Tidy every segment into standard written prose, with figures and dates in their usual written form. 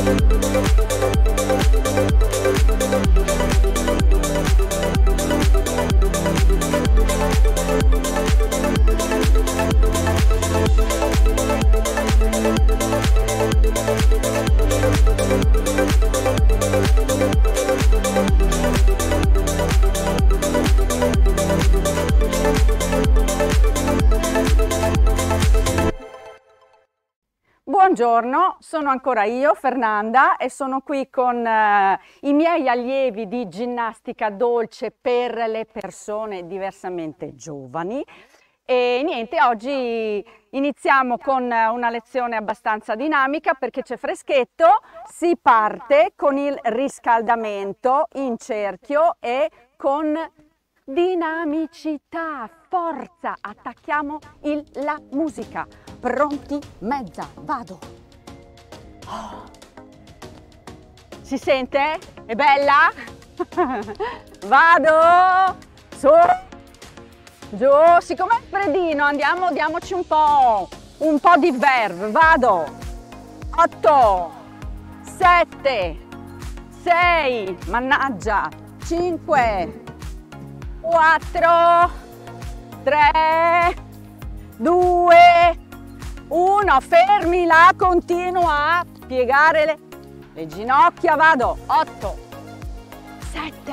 Buongiorno, sono ancora io, Fernanda, e sono qui con i miei allievi di ginnastica dolce per le persone diversamente giovani. E niente, oggi iniziamo con una lezione abbastanza dinamica perché c'è freschetto. Si parte con il riscaldamento in cerchio e con dinamicità, forza, attacchiamo la musica. Pronti? Mezza, vado. Oh. Si sente? È bella? Vado, su, giù, siccome è freddino andiamo, diamoci un po' di verve, vado. 8, 7, 6, mannaggia, 5, 4, 3, 2, 1, fermi là, continuo a piegare le ginocchia, vado. 8, 7,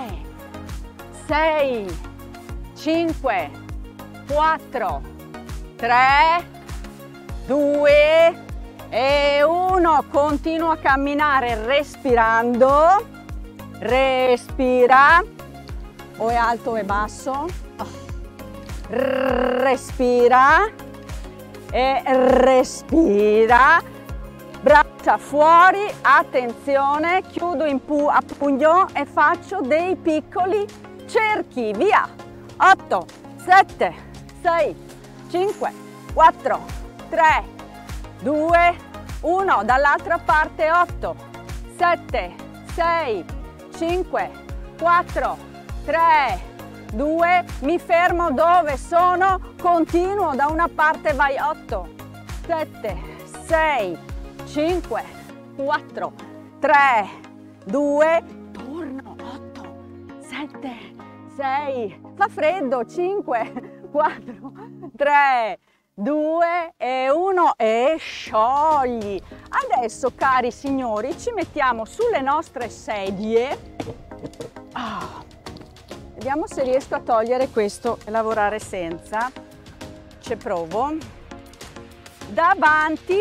6, 5, 4, 3, 2 e 1, continuo a camminare respirando, respira, o è alto o è basso, respira e respira, braccia fuori, attenzione, chiudo a pugno e faccio dei piccoli cerchi, via, 8, 7, 6, 5, 4, 3, 2, 1, dall'altra parte 8, 7, 6, 5, 4, 3, 2, mi fermo dove sono, continuo da una parte, vai 8, 7, 6, 5, 4, 3, 2, torno 8, 7, 6, fa freddo, 5, 4, 3, 2 e 1 e sciogli. Adesso, cari signori, ci mettiamo sulle nostre sedie. Vediamo se riesco a togliere questo e lavorare senza. Ci provo. Davanti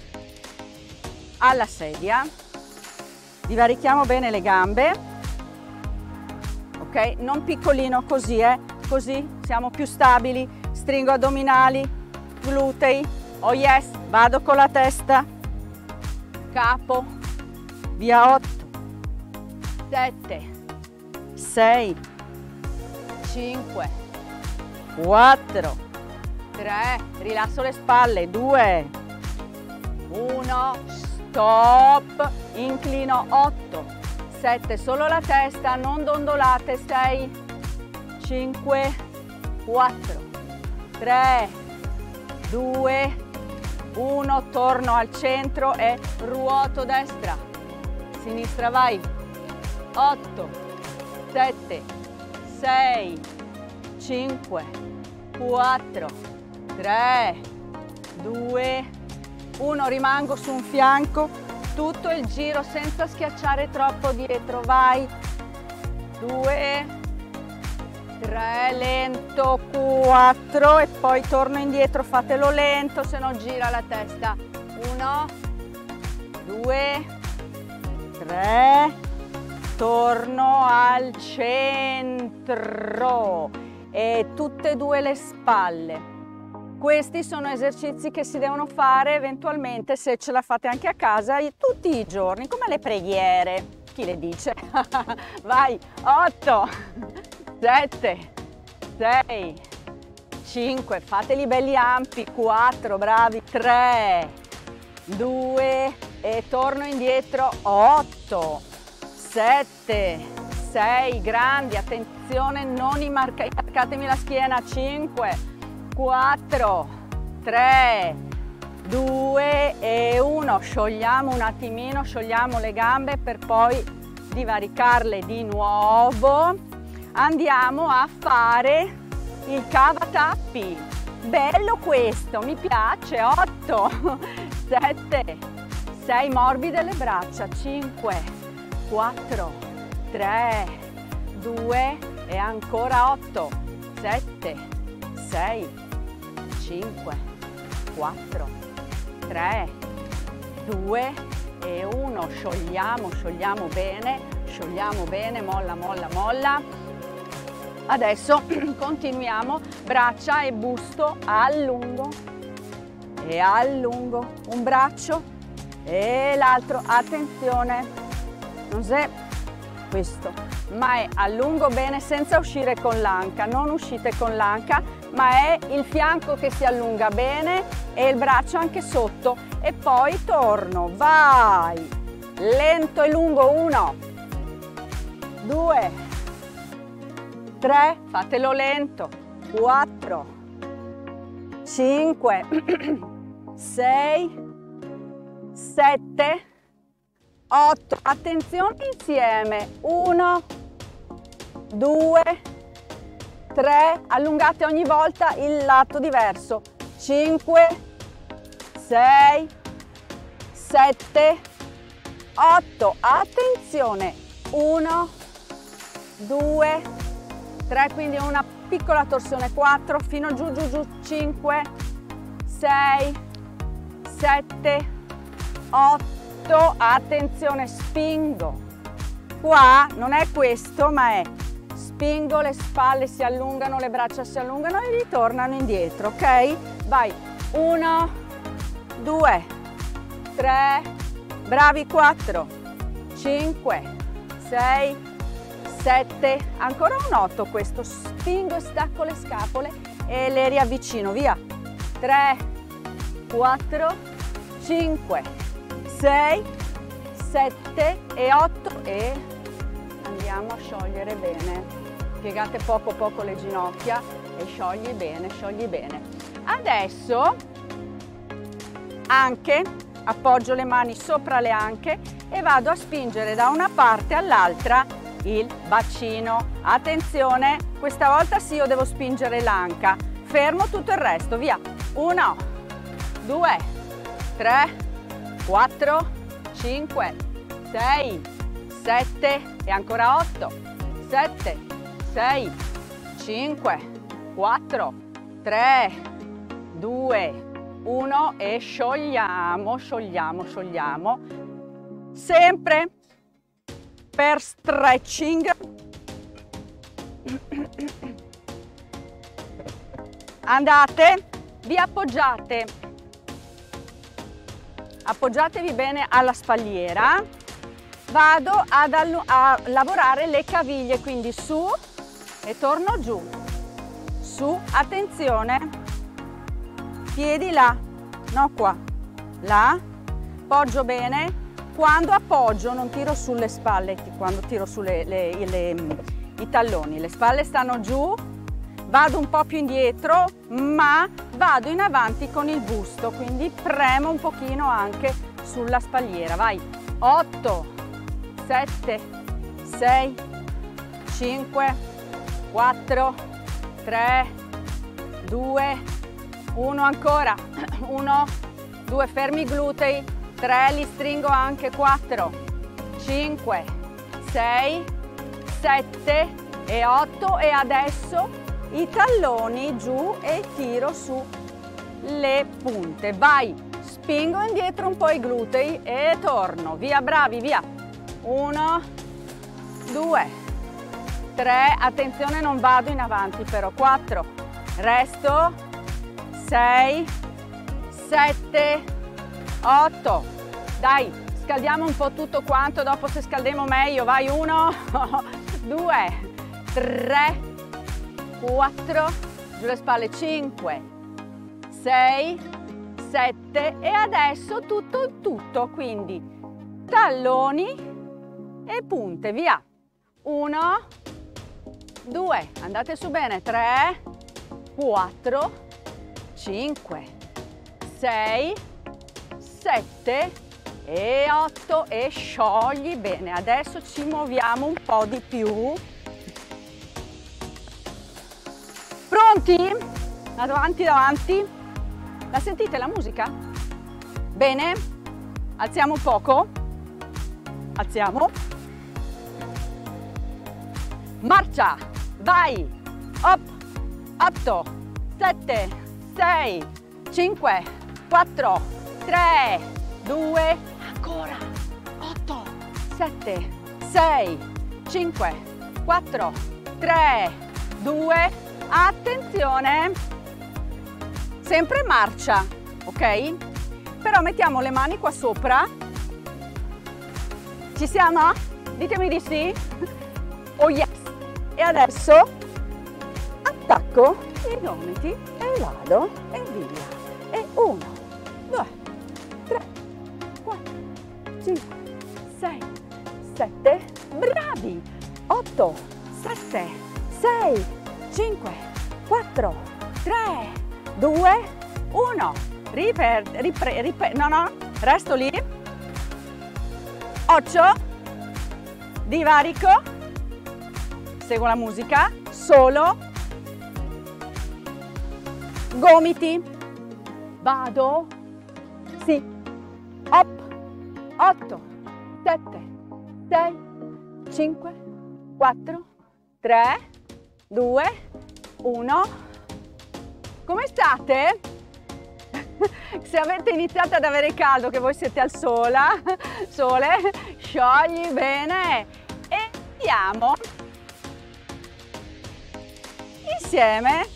alla sedia. Divarichiamo bene le gambe. Ok? Non piccolino così, così siamo più stabili. Stringo addominali, glutei. Oh yes, vado con la testa. Capo. Via 8, 7, 6, 5, 4, 3, rilasso le spalle, 2, 1, stop, inclino 8, 7, solo la testa, non dondolate, 6, 5, 4, 3, 2, 1, torno al centro e ruoto destra, sinistra vai, 8, 7, 6, 5, 4, 3, 2, 1, rimango su un fianco, tutto il giro senza schiacciare troppo dietro, vai, 2, 3, lento, 4 e poi torno indietro, fatelo lento, se no gira la testa, 1, 2, 3, torno al centro e tutte e due le spalle. Questi sono esercizi che si devono fare eventualmente, se ce la fate anche a casa, tutti i giorni, come le preghiere. Chi le dice? Vai, 8, 7, 6, 5, fateli belli ampi, 4, bravi, 3, 2 e torno indietro, 8, 7, 6, grandi, attenzione, non immarcatemi la schiena, 5, 4, 3, 2 e 1, 1, sciogliamo un attimino, sciogliamo le gambe per poi divaricarle di nuovo. Andiamo a fare il cavatappi. Bello questo, mi piace. 8, 7, 6, morbide le braccia, 5, 4, 3, 2 e ancora 8, 7, 6, 5, 4, 3, 2 e 1. Sciogliamo bene, molla, molla, molla. Adesso continuiamo, braccia e busto allungo e allungo, un braccio e l'altro, attenzione, non è questo, ma è allungo bene senza uscire con l'anca, non uscite con l'anca, ma è il fianco che si allunga bene e il braccio anche sotto e poi torno, vai, lento e lungo, 1, 2, 3, fatelo lento, 4, 5, 6, 7, 8, attenzione insieme, 1, 2, 3, allungate ogni volta il lato diverso, 5, 6, 7, 8, attenzione, 1, 2, 3, quindi una piccola torsione, 4, fino giù, 5, 6, 7, 8, attenzione, spingo, qua non è questo ma è, spingo, le spalle si allungano, le braccia si allungano e ritornano indietro, ok? Vai, 1, 2, 3, bravi, 4, 5, 6, 7, ancora un 8, questo, spingo e stacco le scapole e le riavvicino, via, 3, 4, 5, 6, 7 e 8 e andiamo a sciogliere bene, piegate poco le ginocchia e sciogli bene. Adesso anche appoggio le mani sopra le anche e vado a spingere da una parte all'altra il bacino. Attenzione, questa volta sì, io devo spingere l'anca, fermo tutto il resto, via, 1, 2, 3, 4, 5, 6, 7 e ancora 8, 7, 6, 5, 4, 3, 2, 1 e sciogliamo, sempre per stretching. Andate, vi appoggiatevi bene alla spalliera, vado a lavorare le caviglie, quindi su e torno giù, su, attenzione, piedi là, no qua, là, appoggio bene. Quando appoggio non tiro sulle spalle, quando tiro sulle i talloni, le spalle stanno giù, vado un po' più indietro, ma vado in avanti con il busto, quindi premo un pochino anche sulla spalliera, vai, 8, 7, 6, 5, 4, 3, 2, 1, ancora, 1, 2, fermi i glutei, 3, li stringo anche, 4, 5, 6, 7 e 8 e adesso i talloni giù e tiro su le punte, vai, spingo indietro un po' i glutei e torno, via, bravi, via, 1, 2, 3, attenzione non vado in avanti però, 4, resto, 6, 7, 8, dai, scaldiamo un po' tutto quanto, dopo se scaldiamo meglio, vai, 1, 2, 3, 4, giù le spalle, 5, 6, 7 e adesso tutto, quindi talloni e punte, via, 1, 2, andate su bene, 3, 4, 5, 6, 7 e 8 e sciogli. Bene, adesso ci muoviamo un po' di più. Pronti? Avanti, davanti. La sentite la musica? Bene, alziamo un poco. Alziamo. Marcia, vai. Up, 8, 7, 6, 5, 4, 3, 2, ancora. 8, 7, 6, 5, 4, 3, 2, attenzione. Sempre marcia, ok? Però mettiamo le mani qua sopra. Ci siamo? Ditemi di sì. Oh yes! E adesso attacco i gomiti e vado e via. E 1, 2, 3, 4, 5, 6, 7, bravi! 8, 7, 6, 5, 4, 3, 2, 1. No, resto lì. 8, divarico, seguo la musica, solo, gomiti, vado, sì, up, 8, 7, 6, 5, 4, 3, 2, 1. Come state? Se avete iniziato ad avere caldo, che voi siete al sole, sciogli bene e andiamo insieme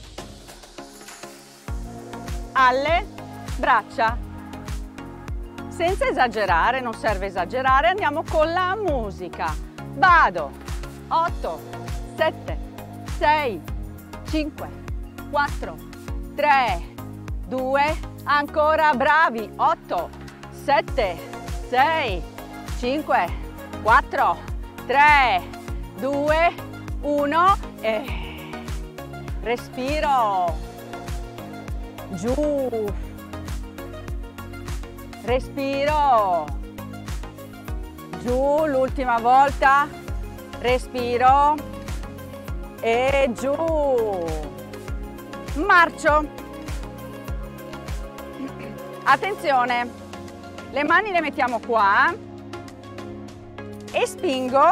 alle braccia. Senza esagerare, non serve esagerare, andiamo con la musica. Vado, 8, 7, 6, 5, 4, 3, 2, ancora bravi, 8, 7, 6, 5, 4, 3, 2, 1 e respiro, giù, respiro, giù, l'ultima volta, respiro e giù, marcio. Attenzione, le mani le mettiamo qua e spingo,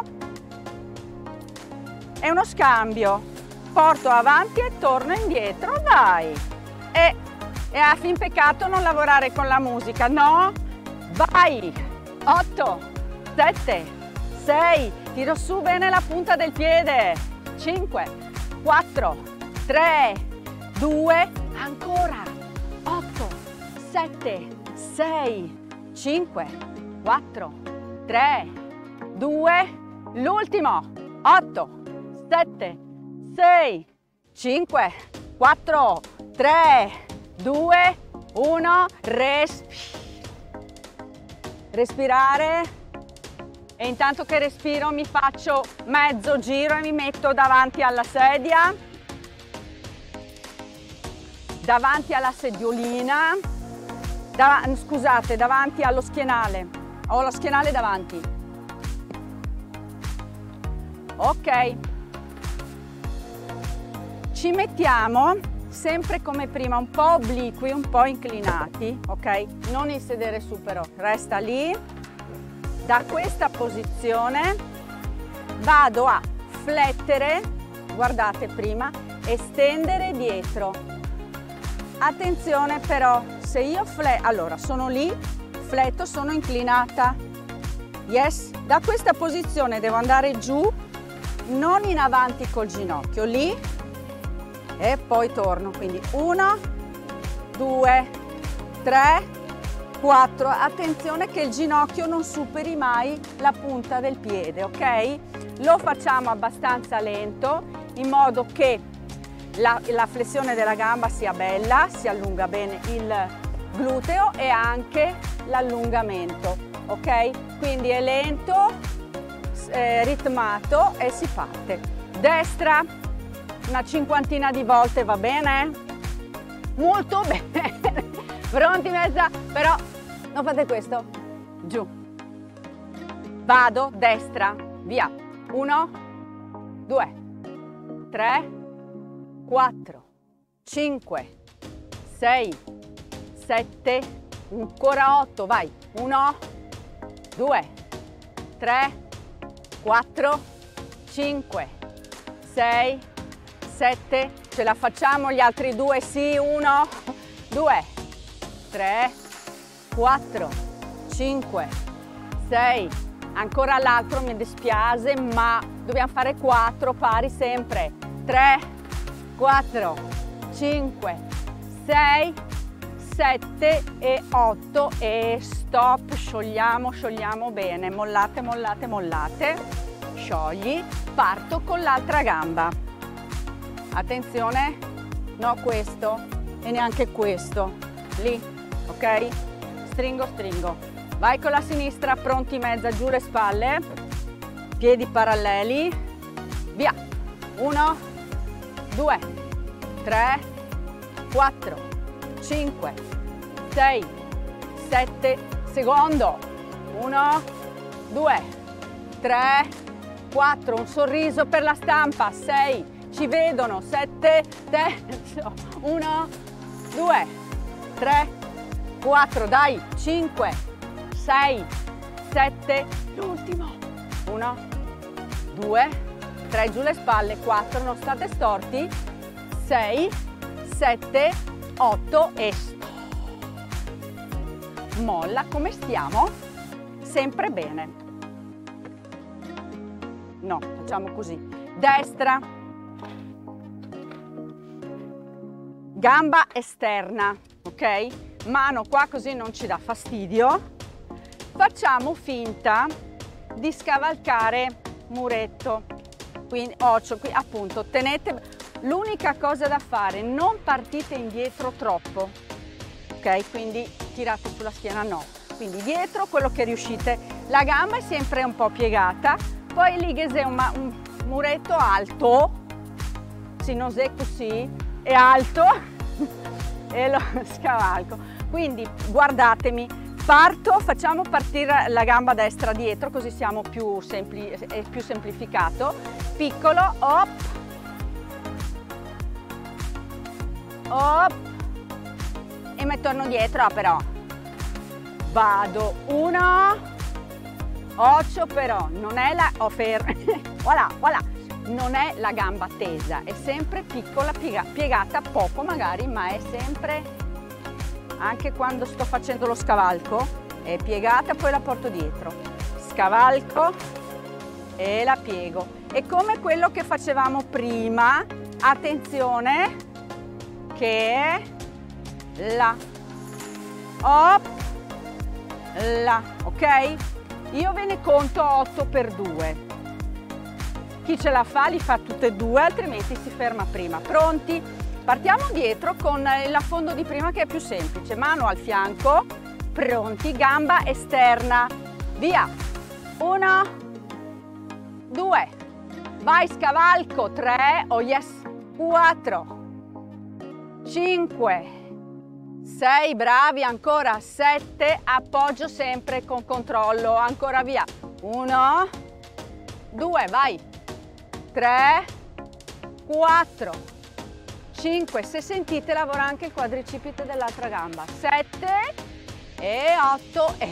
è uno scambio, porto avanti e torno indietro, vai! E a fin peccato non lavorare con la musica, no? Vai! 8, 7, 6, tiro su bene la punta del piede, 5, 4, 3, 2, ancora, 8, 7, 6, 5, 4, 3, 2, l'ultimo, 8, 7, 6, 5, 4, 3, 2, 1, respirare e intanto che respiro mi faccio mezzo giro e mi metto davanti alla sedia, davanti alla sediolina, scusate, davanti allo schienale, ho lo schienale davanti. Ok, ci mettiamo sempre come prima un po' obliqui, un po' inclinati, ok? Non il sedere su però, resta lì. Da questa posizione vado a flettere, guardate prima, e stendere dietro. Attenzione però, se io allora sono lì, fletto, sono inclinata, yes, da questa posizione devo andare giù, non in avanti col ginocchio, lì e poi torno, quindi 1, 2, 3, 4, attenzione che il ginocchio non superi mai la punta del piede, ok? Lo facciamo abbastanza lento in modo che la flessione della gamba sia bella, si allunga bene il gluteo e anche l'allungamento, ok? Quindi è lento, ritmato e si parte. Destra, una cinquantina di volte va bene? Molto bene, pronti mezza, però non fate questo, giù, vado, destra, via, 1, 2, 3, 4, 5, 6, 7, ancora 8, vai, 1, 2, 3, 4, 5, 6, 7, ce la facciamo gli altri due, sì, 1, 2, 3, 4, 5, 6, ancora l'altro, mi dispiace, ma dobbiamo fare 4 pari sempre, 3, 4, 5, 6, 7 e 8 e stop, sciogliamo, sciogliamo bene, mollate, mollate, mollate, sciogli, parto con l'altra gamba, attenzione, no questo e neanche questo, lì, ok? Stringo, stringo, vai con la sinistra, pronti mezza, giù le spalle, piedi paralleli, via, 1, 2, 3, 4, 5, 6, 7, secondo, 1, 2, 3, 4, un sorriso per la stampa, 6, ci vedono, 7, terzo, 1, 2, 3, 4, dai, 5, 6, 7, l'ultimo, 1, 2, 3, giù le spalle, 4, non state storti, 6, 7, 8 e stop. Molla, come stiamo? Sempre bene. No, facciamo così. Destra, gamba esterna, ok? Mano qua così non ci dà fastidio. Facciamo finta di scavalcare muretto. Quindi occhio qui, appunto, tenete. L'unica cosa da fare, non partite indietro troppo, ok? Quindi tirate sulla schiena, no. Quindi dietro quello che riuscite. La gamba è sempre un po' piegata, poi lì che è un muretto alto, se non è così, è alto e lo scavalco. Quindi guardatemi, parto, facciamo partire la gamba destra dietro, così siamo è più semplificato. Piccolo, hop, hop, e mi torno dietro, però vado, 1, occhio, però non è la voilà, voilà, non è la gamba tesa, è sempre piccola, piegata poco magari, ma è sempre, anche quando sto facendo lo scavalco, è piegata, poi la porto dietro, scavalco e la piego. È come quello che facevamo prima, attenzione, che è la, hop, la, ok? Io ve ne conto 8 per 2. Chi ce la fa li fa tutte e due, altrimenti si ferma prima. Pronti? Partiamo dietro con l'affondo di prima che è più semplice. Mano al fianco, pronti, gamba esterna, via. 1, 2, vai scavalco, 3, oh yes, 4, 5, 6, bravi, ancora 7, appoggio sempre con controllo, ancora via, 1, 2, vai, 3, 4, 5, se sentite lavora anche il quadricipite dell'altra gamba, 7 e 8 e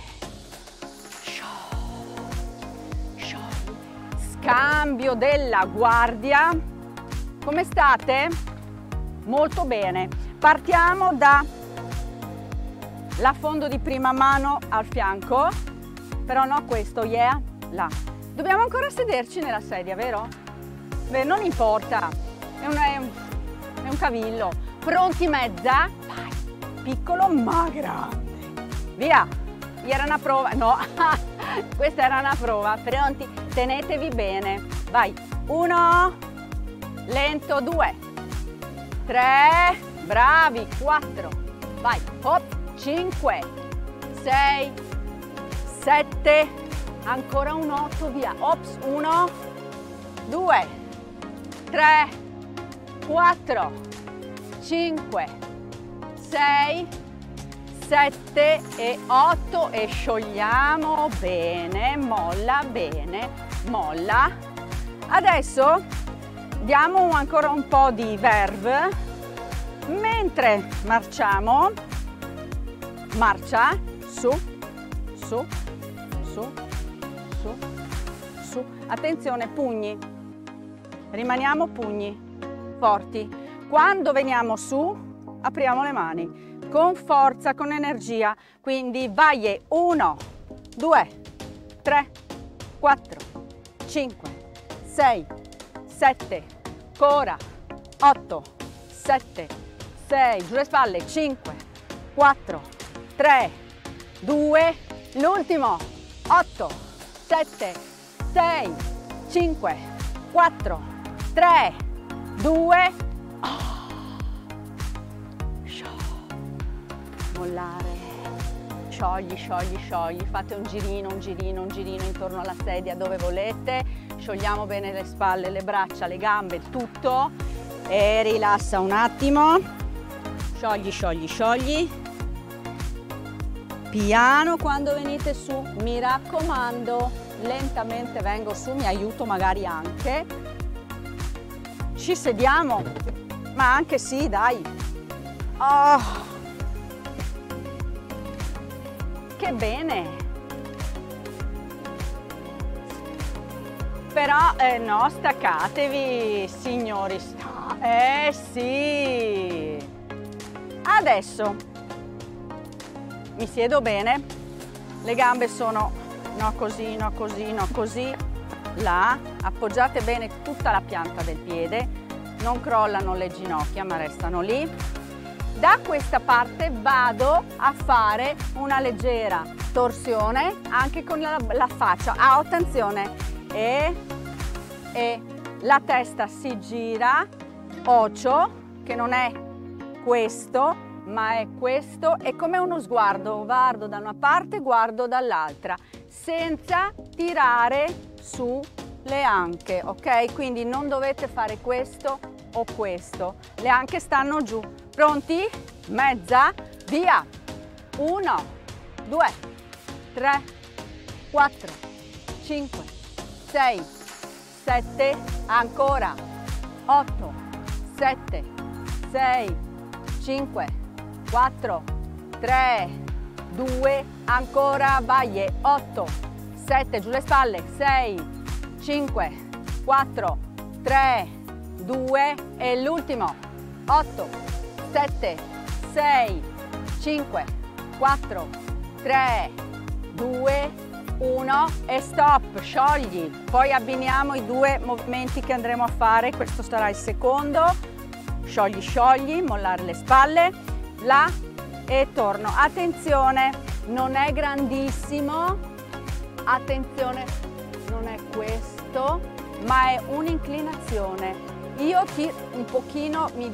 scambio della guardia. Come state? Molto bene. Partiamo da l'affondo di prima, mano al fianco, però no questo, yeah, là. Dobbiamo ancora sederci nella sedia, vero? Beh, non importa, è un cavillo. Pronti mezza, vai, piccolo ma grande, via. Era una prova, no, questa era una prova. Pronti, tenetevi bene, vai, 1, lento, 2, 3, bravi, 4, vai, hop, 5, 6, 7, ancora un 8, via, ops, 1, 2, 3, 4, 5, 6, 7 e 8 e sciogliamo bene, molla bene, molla. Adesso diamo ancora un po' di verve mentre marciamo. Marcia, su, su, su, su, su. Attenzione, pugni. Rimaniamo pugni forti. Quando veniamo su, apriamo le mani con forza, con energia. Quindi vai, 1, 2, 3, 4, 5, 6, 7, ancora 8, 7, 6, giù le spalle, 5, 4, 3, 2, l'ultimo, 8, 7, 6, 5, 4, 3, 2, mollare, sciogli, sciogli, sciogli, fate un girino intorno alla sedia dove volete, sciogliamo bene le spalle, le braccia, le gambe, tutto e rilassa un attimo, sciogli, sciogli, sciogli, piano quando venite su, mi raccomando, lentamente vengo su, mi aiuto magari anche, ci sediamo, ma anche sì, dai, oh. Che bene! Però no, staccatevi, signori. Sì! Adesso mi siedo bene, le gambe sono no così, no così, no così, là, appoggiate bene tutta la pianta del piede, non crollano le ginocchia ma restano lì. Da questa parte vado a fare una leggera torsione anche con la faccia. Attenzione! E la testa si gira, occhio, che non è questo, ma è questo. È come uno sguardo, guardo da una parte, guardo dall'altra, senza tirare su le anche, ok? Quindi non dovete fare questo o questo, le anche stanno giù. Pronti? Mezza, via! 1, 2, 3, 4, 5, 6, 7, ancora 8, 7, 6, 5, 4, 3, 2, ancora, vai, 8, 7, giù le spalle, 6, 5, 4, 3, 2 e l'ultimo, 8, 7, 6, 5, 4, 3, 2, 1 e stop, sciogli. Poi abbiniamo i due movimenti che andremo a fare, questo sarà il secondo. Sciogli, sciogli, mollare le spalle, là e torno. Attenzione, non è grandissimo, attenzione, non è questo, ma è un'inclinazione. Io un pochino mi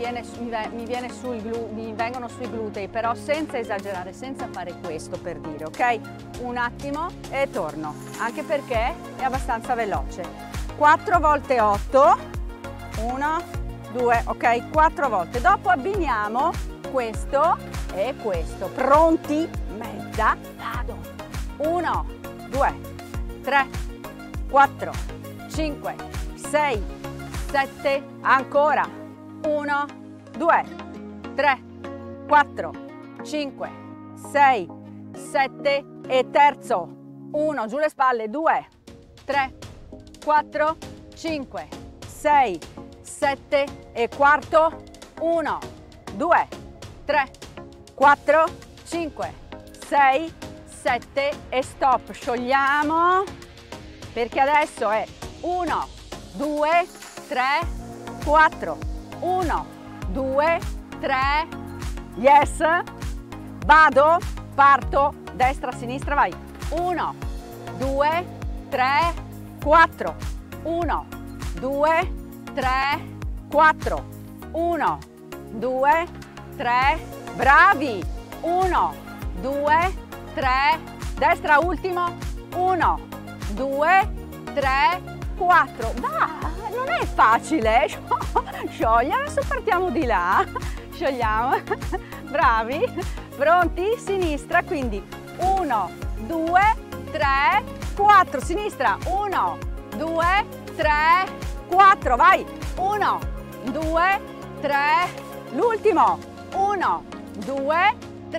vengono sui glutei, però senza esagerare, senza fare questo per dire, ok? Un attimo e torno, anche perché è abbastanza veloce. 4 volte 8, 1, 2, ok? 4 volte. Dopo abbiniamo questo e questo. Pronti? Mezza, vado. 1, 2, 3, 4, 5, 6, 7, ancora, 1, 2, 3, 4, 5, 6, 7 e terzo, 1, giù le spalle, 2, 3, 4, 5, 6, 7 e quarto, 1, 2, 3, 4, 5, 6, 7 e stop, sciogliamo perché adesso è 1, 2, 3, 4, 1, 2, 3, yes, vado, parto, destra, sinistra, vai, 1, 2, 3, 4, 1, 2, 3, 4, 1, 2, 3, bravi, 1, 2, 3, destra, ultimo, 1, 2, 3, 4, va! Non è facile, sciogli, adesso partiamo di là, sciogliamo, bravi, Pronti? Sinistra, quindi 1, 2, 3, 4. Sinistra, 1, 2, 3, 4. Vai! 1, 2, 3. L'ultimo. 1, 2, 3.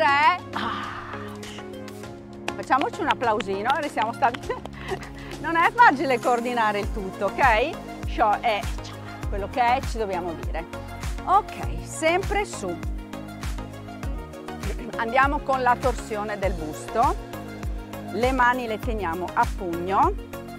Facciamoci un applausino, restiamo stabili. Non è facile coordinare il tutto, ok? Ciò è quello che è, ci dobbiamo dire. Ok, sempre su. Andiamo con la torsione del busto. Le mani le teniamo a pugno.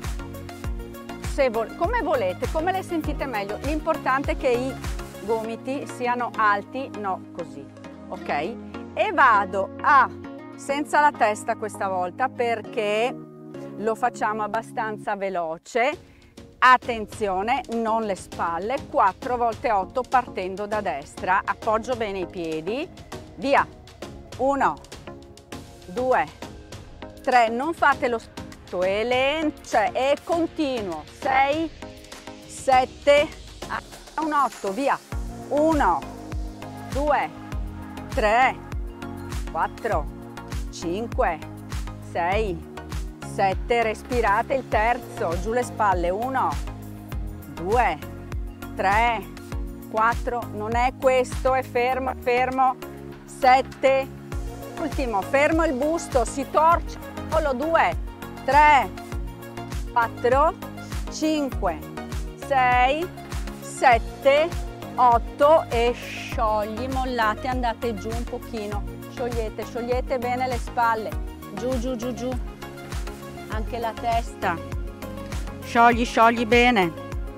Come volete, come le sentite meglio. L'importante è che i gomiti siano alti, no così, ok? E vado senza la testa questa volta perché lo facciamo abbastanza veloce. Attenzione, non le spalle, 4 volte 8 partendo da destra, appoggio bene i piedi, via, 1, 2, 3, non fate lo spazio, è lento, cioè è continuo, 6, 7, un 8, via, 1, 2, 3, 4, 5, 6, 7, respirate il terzo, giù le spalle, 1, 2, 3, 4, non è questo, è fermo, fermo, 7, ultimo, fermo il busto, si torce, solo 2, 3, 4, 5, 6, 7, 8 e sciogli, mollate, andate giù un pochino, sciogliete, sciogliete bene le spalle, giù, giù, giù, giù. Anche la testa, sciogli, sciogli bene,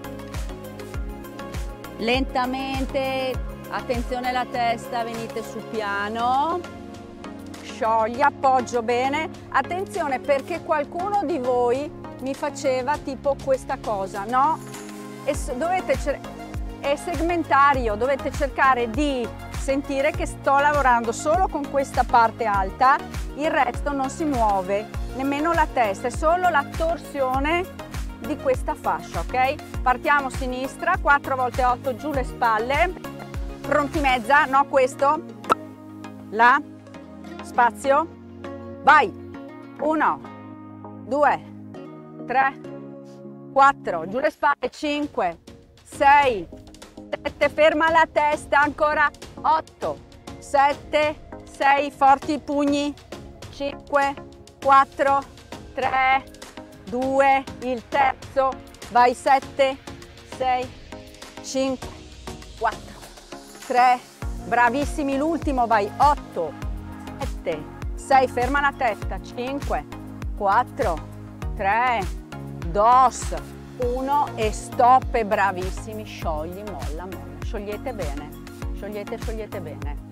lentamente, attenzione alla testa, venite su piano, sciogli, appoggio bene, attenzione perché qualcuno di voi mi faceva tipo questa cosa, no? E è segmentario, dovete cercare di sentire che sto lavorando solo con questa parte alta, il resto non si muove. Nemmeno la testa, è solo la torsione di questa fascia, ok? Partiamo sinistra, 4 volte 8 giù le spalle, pronti mezza, no questo, là, spazio, vai, 1, 2, 3, 4, giù le spalle, 5, 6, 7, ferma la testa, ancora 8, 7, 6, forti i pugni, 5, 4, 3, 2, il terzo, vai 7, 6, 5, 4, 3, bravissimi, l'ultimo, vai 8, 7, 6, ferma la testa, 5, 4, 3, 2, 1 e stop e bravissimi, sciogli, molla, molla, sciogliete bene, sciogliete, sciogliete bene.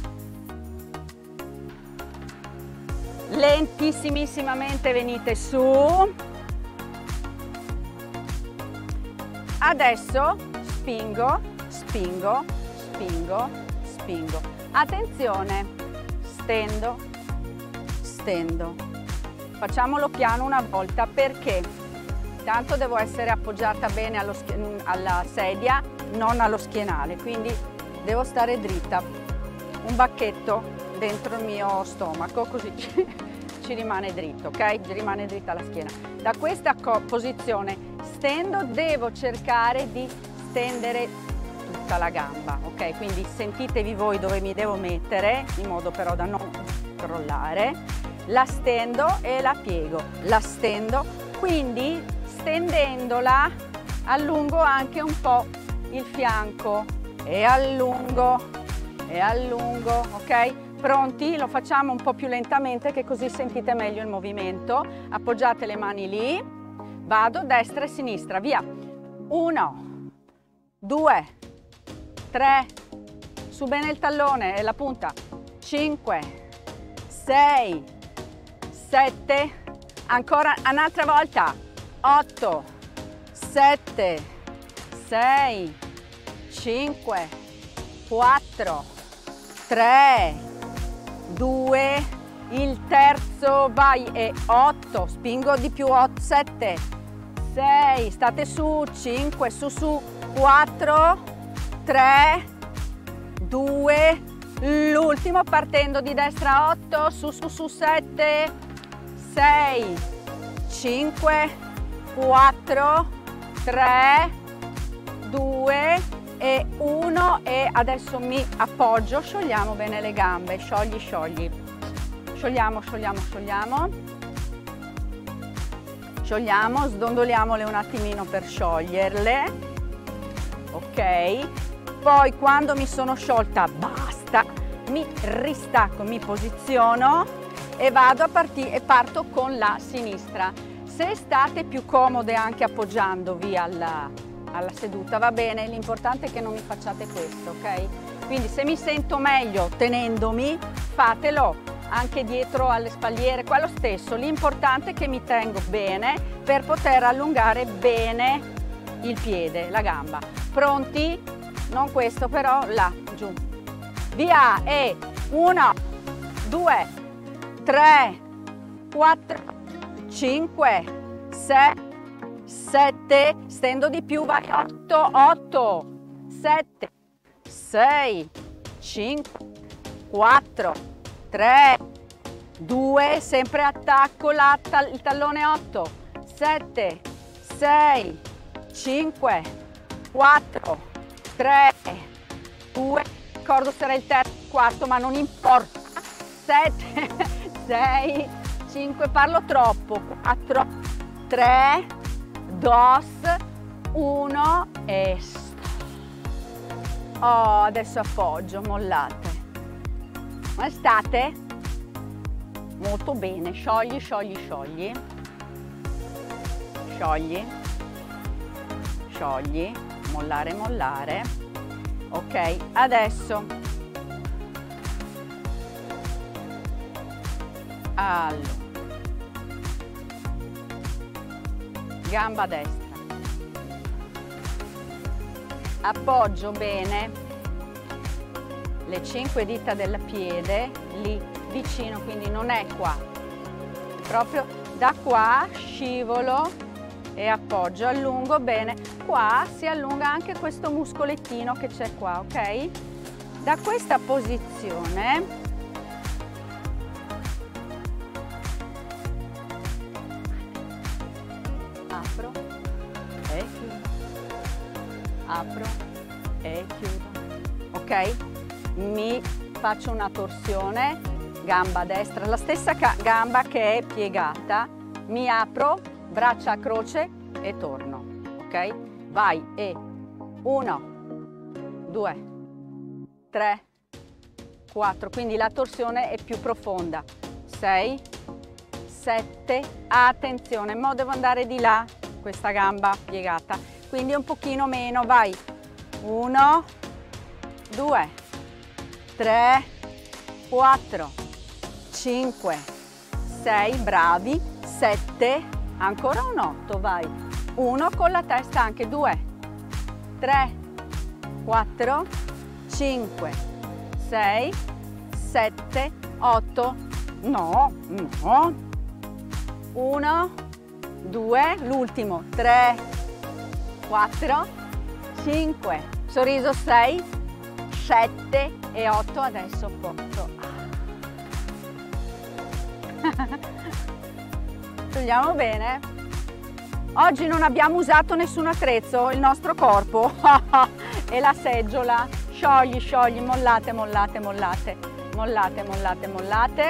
Lentissimissimamente venite su, adesso spingo, spingo, spingo, spingo, attenzione, stendo, stendo, facciamolo piano una volta perché tanto devo essere appoggiata bene alla sedia, non allo schienale, quindi devo stare dritta, un bacchetto dentro il mio stomaco, così ci rimane dritto, ok? Rimane dritta la schiena. Da questa posizione stendo, devo cercare di stendere tutta la gamba, ok? Quindi sentitevi voi dove mi devo mettere, in modo però da non crollare. La stendo e la piego, la stendo, quindi stendendola allungo anche un po' il fianco e allungo, ok? Pronti? Lo facciamo un po' più lentamente che così sentite meglio il movimento. Appoggiate le mani lì, vado destra e sinistra, via. 1, 2, 3, su bene il tallone e la punta, 5, 6, 7, ancora un'altra volta, 8, 7, 6, 5, 4, 3, 2, il terzo, vai, e 8, spingo di più, 8, 7, 6, state su, 5, su, 4, 3, 2, l'ultimo partendo di destra, 8, su 7, 6, 5, 4, 3, 2 e 1 e adesso mi appoggio, sciogliamo bene le gambe, sciogli, sciogliamo, sdondoliamole un attimino per scioglierle, ok? Poi quando mi sono sciolta basta, mi ristacco, mi posiziono e vado a partire e parto con la sinistra. Se state più comode anche appoggiandovi alla seduta va bene, l'importante è che non mi facciate questo, ok? Quindi se mi sento meglio tenendomi, fatelo anche dietro alle spalliere, quello stesso, l'importante è che mi tengo bene per poter allungare bene il piede, la gamba. Pronti? Non questo però, là, giù. Via e 1, 2, 3, 4, 5, 6, 7, stendo di più, vai, 8, 7, 6, 5, 4, 3, 2, sempre attacco il tallone, 8, 7, 6, 5, 4, 3, 2, ricordo sarà il terzo, quarto, ma non importa, 7, 6, 5, parlo troppo, 4, 3, 2, 1 e oh, adesso appoggio, mollate. Come state? Molto bene, sciogli, mollare, ok, adesso allora, gamba destra, appoggio bene le 5 dita del piede lì vicino, quindi non è qua, proprio da qua scivolo e appoggio, allungo bene, qua si allunga anche questo muscolettino che c'è qua, ok? Da questa posizione apro e chiudo, apro e chiudo, ok? Mi faccio una torsione, gamba destra, la stessa gamba che è piegata, mi apro, braccia a croce e torno, ok? Vai e 1, 2, 3, 4, quindi la torsione è più profonda, 6, 7, attenzione, mo devo andare di là, questa gamba piegata, quindi un pochino meno, vai, 1, 2, 3, 4, 5, 6, bravi, 7, ancora un 8, vai, 1 con la testa anche, 2, 3, 4, 5, 6, 7, 8, no, 1, 2, l'ultimo, 3, 4, 5, sorriso, 6, 7 e 8, adesso porto. Togliamo bene. Oggi non abbiamo usato nessun attrezzo, il nostro corpo e la seggiola. Sciogli, sciogli, mollate, mollate, mollate, mollate, mollate, mollate.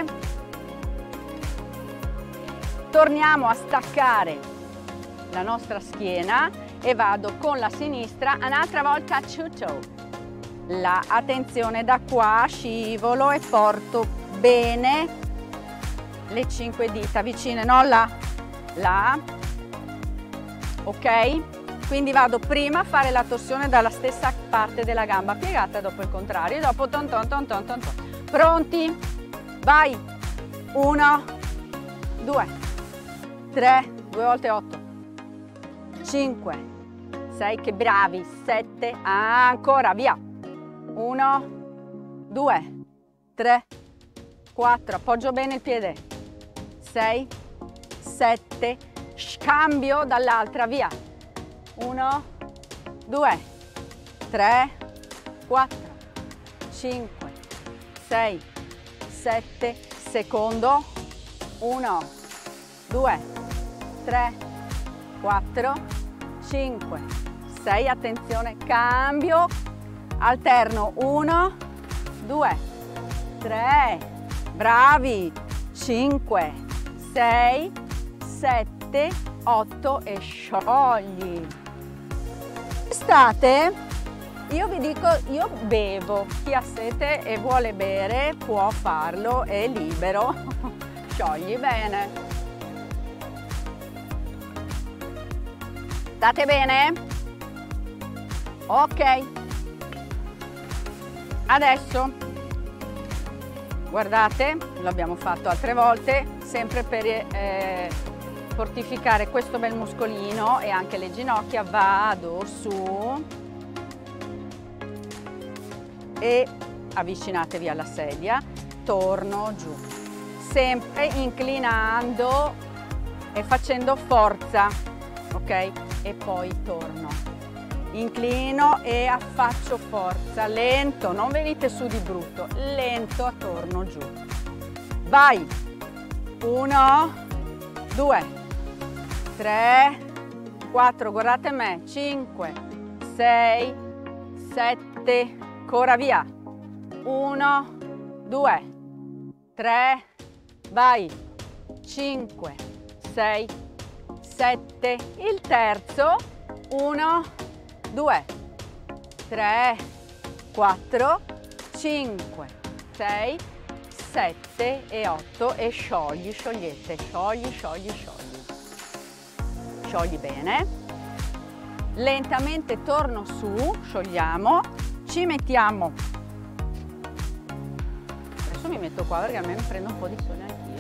Torniamo a staccare la nostra schiena e vado con la sinistra un'altra volta chuto. La attenzione da qua, scivolo e porto bene le 5 dita vicine, no? Là, ok? Quindi vado prima a fare la torsione dalla stessa parte della gamba piegata, dopo il contrario, dopo ton ton ton ton ton ton. Pronti? Vai! 1, 2, 3, 2 volte 8, 5, 6, che bravi, 7, ancora, via! 1, 2, 3, 4, appoggio bene il piede, 6, 7, scambio dall'altra, via, 1, 2, 3, 4, 5, 6, 7, secondo, 1, 2, 3, 4, 5, 6, attenzione, cambio, alterno, 1, 2, 3, bravi, 5, 6, 7, 8 e sciogli. Estate, io vi dico, io bevo, chi ha sete e vuole bere può farlo, è libero, sciogli bene. State bene? Ok. Adesso, guardate, l'abbiamo fatto altre volte, sempre per fortificare questo bel muscolino e anche le ginocchia, vado su e avvicinatevi alla sedia, torno giù, sempre inclinando e facendo forza, ok? E poi torno, inclino e affaccio forza, lento, non venite su di brutto, lento, torno giù, vai, 1, 2, 3, 4, guardate me, 5, 6, 7, ancora via, 1, 2, 3, vai, 5, 6, 7, il terzo, 1, 2, 3, 4, 5, 6, 7 e 8 e sciogli, sciogliete, sciogli, sciogli, sciogli. Sciogli bene. Lentamente torno su, sciogliamo, ci mettiamo. Adesso mi metto qua perché almeno prendo un po' di sole anch'io.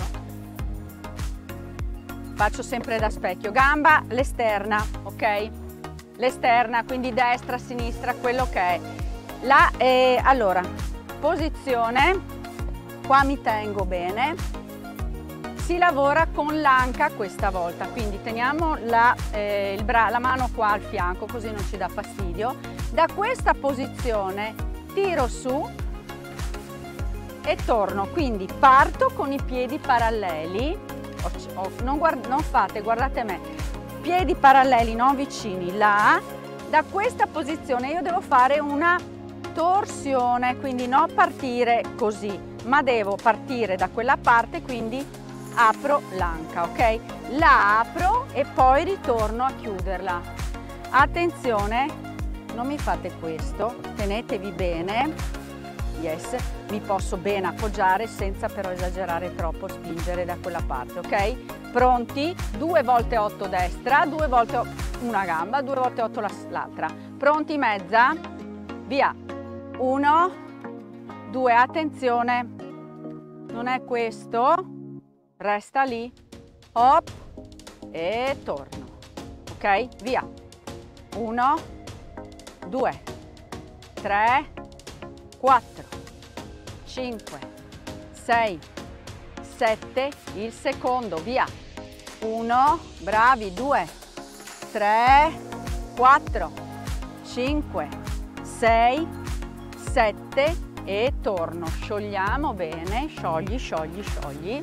Faccio sempre da specchio, gamba, l'esterna, ok? L'esterna, quindi destra, sinistra, quello che è. Allora, posizione, qua mi tengo bene, si lavora con l'anca questa volta, quindi teniamo la mano qua al fianco così non ci dà fastidio. Da questa posizione tiro su e torno, quindi parto con i piedi paralleli, non fate, guardate me, piedi paralleli, non vicini, là, da questa posizione io devo fare una torsione, quindi non partire così, ma devo partire da quella parte, quindi apro l'anca, ok? La apro e poi ritorno a chiuderla. Attenzione, non mi fate questo, tenetevi bene, yes, mi posso bene appoggiare senza però esagerare troppo, spingere da quella parte, ok? Pronti? 2 volte 8 destra, 2 volte una gamba, 2 volte 8 l'altra. Pronti, mezza? Via! 1, 2, attenzione, non è questo, resta lì, hop, e torno, ok? Via! 1, 2, 3, 4, 5, 6, 7, il secondo, via! 1, bravi, 2, 3, 4, 5, 6, 7 e torno, sciogliamo bene, sciogli, sciogli, sciogli.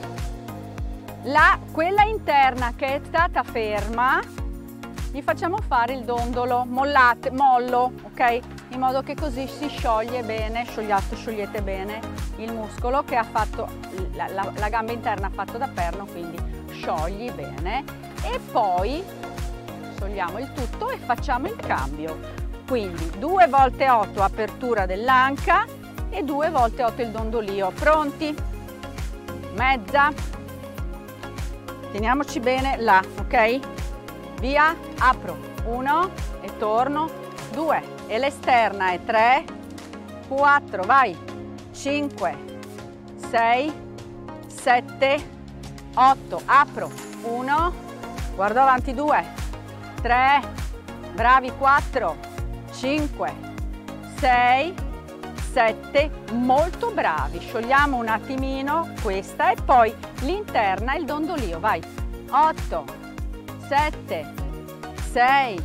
Quella interna che è stata ferma, gli facciamo fare il dondolo, mollo, ok? In modo che così si scioglie bene, sciogliete bene il muscolo che ha fatto, la gamba interna ha fatto da perno, quindi sciogli bene e poi sciogliamo il tutto e facciamo il cambio. Quindi 2 volte 8 apertura dell'anca e 2 volte 8 il dondolio. Pronti? Mezza. Teniamoci bene là, ok? Via, apro. 1 e torno. 2 e l'esterna è 3, 4, vai. 5, 6, 7, 8, apro. 1, guardo avanti, 2, 3, bravi, 4, 5, 6, 7, molto bravi, sciogliamo un attimino questa e poi l'interna, il dondolio, vai, 8, 7, 6,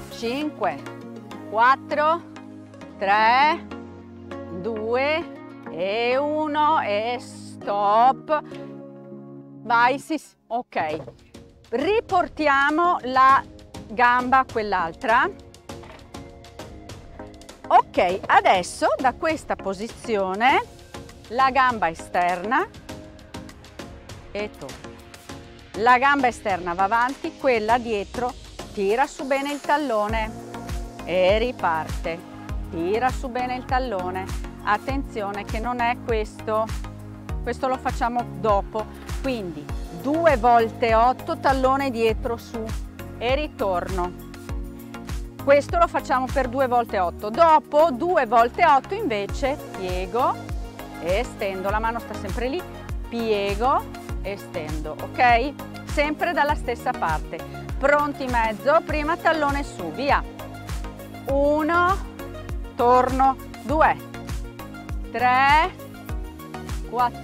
5, 4, 3, 2, e 1 e stop. Vai, sì, sì, ok. Riportiamo la gamba a quell'altra. Ok, adesso da questa posizione la gamba esterna e torna. La gamba esterna va avanti, quella dietro tira su bene il tallone e riparte. Tira su bene il tallone. Attenzione che non è questo lo facciamo dopo. Quindi 2 volte 8, tallone dietro su e ritorno. Questo lo facciamo per 2 volte 8. Dopo 2 volte 8 invece piego e stendo. La mano sta sempre lì. Piego e stendo, ok? Sempre dalla stessa parte. Pronti mezzo, prima tallone su, via. 1, torno, 2, 3, 4,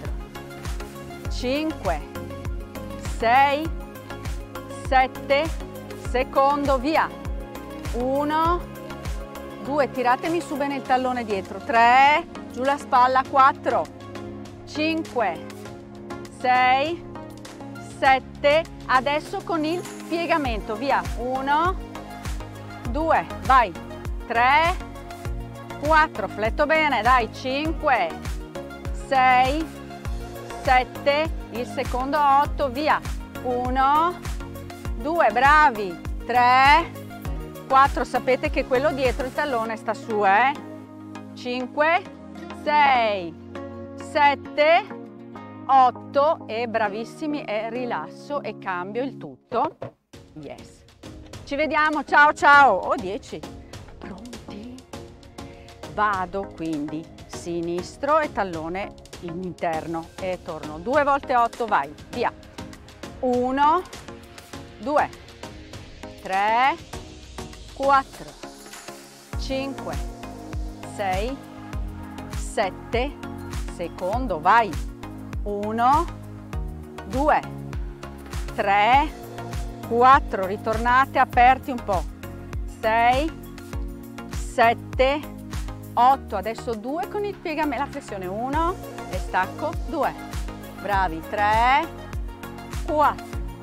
5, 6, 7, secondo, via. 1, 2, tiratemi su bene il tallone dietro, 3, giù la spalla, 4, 5, 6, 7, adesso con il piegamento, via, 1, 2, vai, 3, 4, fletto bene, dai, 5, 6, 7, il secondo 8, via, 1, 2, bravi, 3, 4, sapete che quello dietro il tallone sta su, 5, 6, 7, 8 e bravissimi e rilasso e cambio il tutto. Yes. Ci vediamo, ciao ciao. Oh, 10. Pronti? Vado quindi sinistro e tallone interno e torno. 2 volte 8, vai, via. 1, 2, 3, 4, 5, 6, 7, secondo, vai. 1, 2, 3, 4, ritornate aperti un po', 6, 7, 8, adesso 2 con il piegamento, la flessione, 1 e stacco, 2, bravi, 3, 4,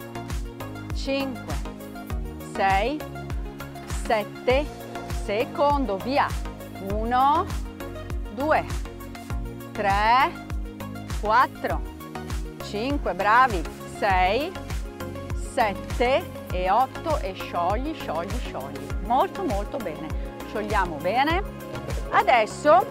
5, 6, 7, secondo, via, 1, 2, 3, 4, 5, bravi, 6, 7 e 8 e sciogli, sciogli, sciogli. Molto molto bene. Sciogliamo bene. Adesso,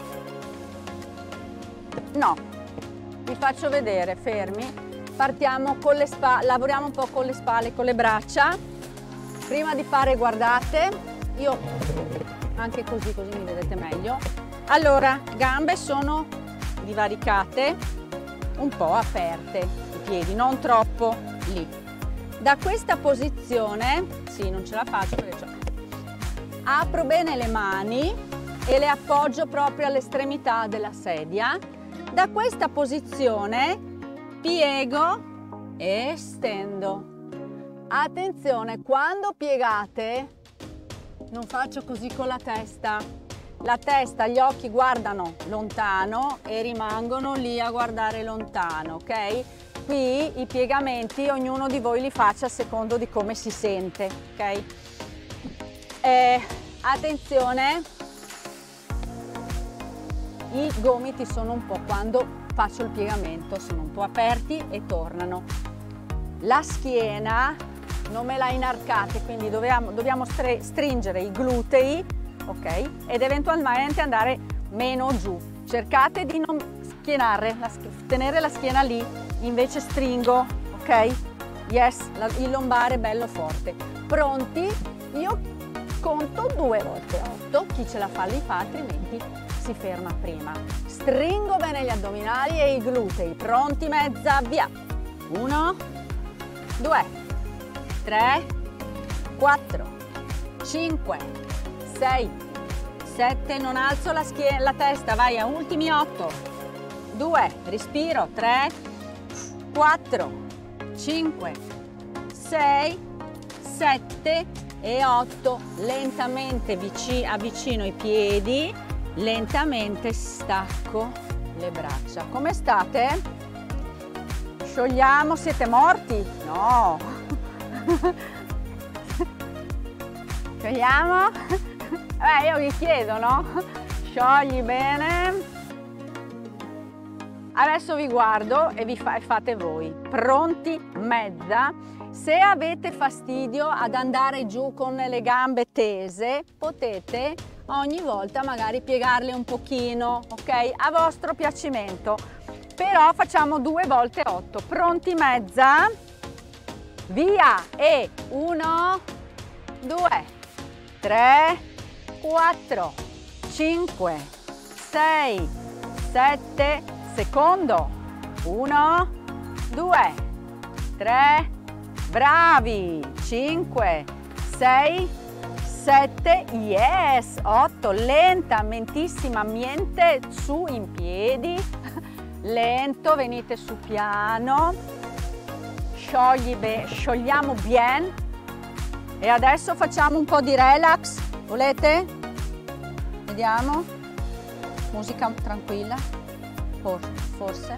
no, vi faccio vedere, fermi. Partiamo con le spalle, lavoriamo un po' con le spalle, con le braccia. Prima di fare, guardate, io anche così mi vedete meglio. Allora, gambe sono divaricate, un po' aperte, i piedi non troppo lì. Da questa posizione, sì, non ce la faccio perché apro bene le mani e le appoggio proprio all'estremità della sedia. Da questa posizione piego e stendo. Attenzione, quando piegate non faccio così con la testa. La testa, gli occhi guardano lontano e rimangono lì a guardare lontano, ok? Qui i piegamenti ognuno di voi li faccia a secondo di come si sente, ok? Attenzione, i gomiti sono un po', quando faccio il piegamento, sono un po' aperti e tornano. La schiena non me la inarcate, quindi dobbiamo stringere i glutei, ok? Ed eventualmente andare meno giù. Cercate di non schienare, tenere la schiena lì, invece stringo, ok? Yes, il lombare bello forte. Pronti? Io conto 2 volte 8, chi ce la fa li fa, altrimenti si ferma prima. Stringo bene gli addominali e i glutei. Pronti, mezza, via. 1, 2, 3, 4, 5, 6, 7, non alzo la testa, vai a ultimi 8, 2, respiro, 3, 4, 5, 6, 7 e 8, lentamente avvicino i piedi, lentamente stacco le braccia. Come state? Sciogliamo, siete morti? No! Sciogliamo? Io vi chiedo, no? Sciogli bene. Adesso vi guardo e fate voi. Pronti? Mezza. Se avete fastidio ad andare giù con le gambe tese, potete ogni volta magari piegarle un pochino, ok? A vostro piacimento. Però facciamo 2 volte 8. Pronti? Mezza. Via! E 1, 2, 3, 4, 5, 6, 7, secondo. 1, 2, 3, bravi. 5, 6, 7, yes. 8, lentamente su in piedi. Lento, venite su piano. Sciogliamo bien. E adesso facciamo un po' di relax. Volete? Vediamo. Musica tranquilla. Forse.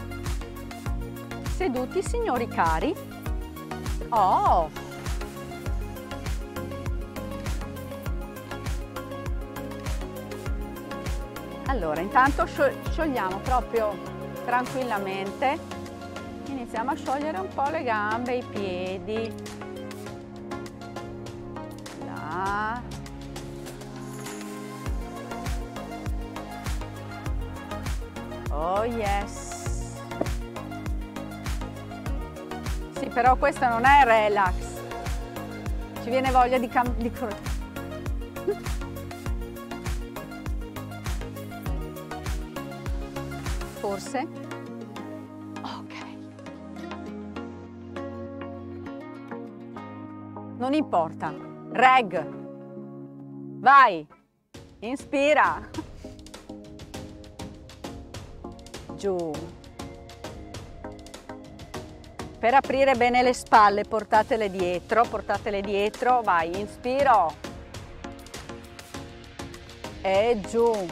Seduti, signori cari. Oh! Allora, intanto sciogliamo proprio tranquillamente. Iniziamo a sciogliere un po' le gambe, i piedi. Là. Oh yes! Sì, però questo non è relax. Ci viene voglia di forse? Ok. Non importa. Reg. Vai. Inspira. Giù. Per aprire bene le spalle, portatele dietro, vai, inspiro. E giù.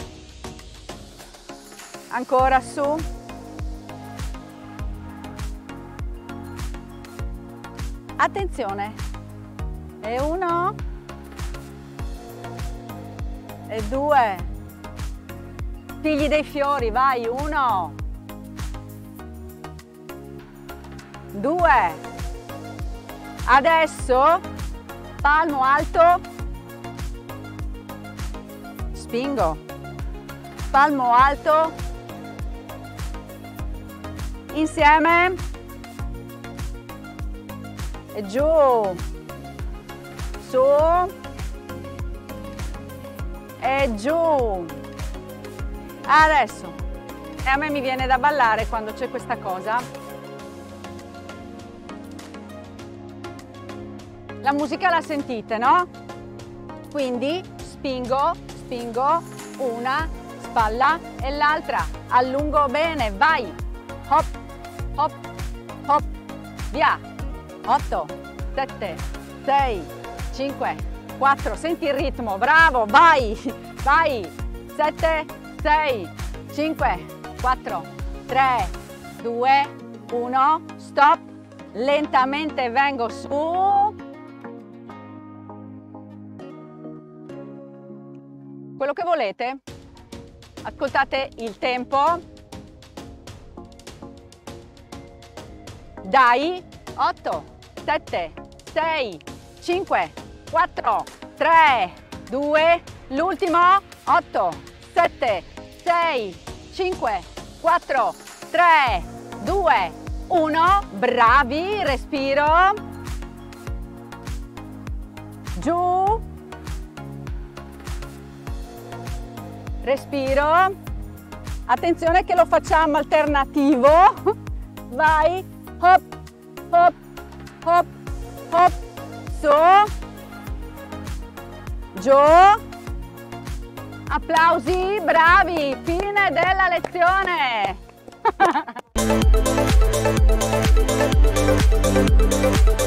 Ancora su. Attenzione. E 1. E 2. Figli dei fiori, vai, 1. 2. Adesso palmo alto, spingo, palmo alto, insieme e giù, su e giù. Adesso, e a me mi viene da ballare quando c'è questa cosa. La musica la sentite, no? Quindi spingo, una spalla e l'altra. Allungo bene, vai. Hop, hop, hop, via. 8, 7, 6, 5, 4. Senti il ritmo, bravo, vai, vai. 7, 6, 5, 4, 3, 2, 1. Stop. Lentamente vengo su. Quello che volete, ascoltate il tempo. Dai, 8, 7, 6, 5, 4, 3, 2, l'ultimo, 8, 7, 6, 5, 4, 3, 2, 1, bravi, respiro, giù. Respiro, attenzione che lo facciamo alternativo, vai, hop, hop, hop, hop, su, giù, applausi, bravi, fine della lezione.